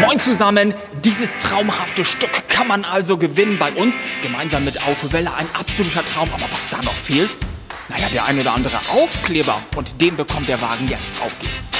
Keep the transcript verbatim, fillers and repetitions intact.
Moin zusammen, dieses traumhafte Stück kann man also gewinnen bei uns, gemeinsam mit Autowelle, ein absoluter Traum. Aber was da noch fehlt? Naja, der ein oder andere Aufkleber, und den bekommt der Wagen jetzt. Auf geht's.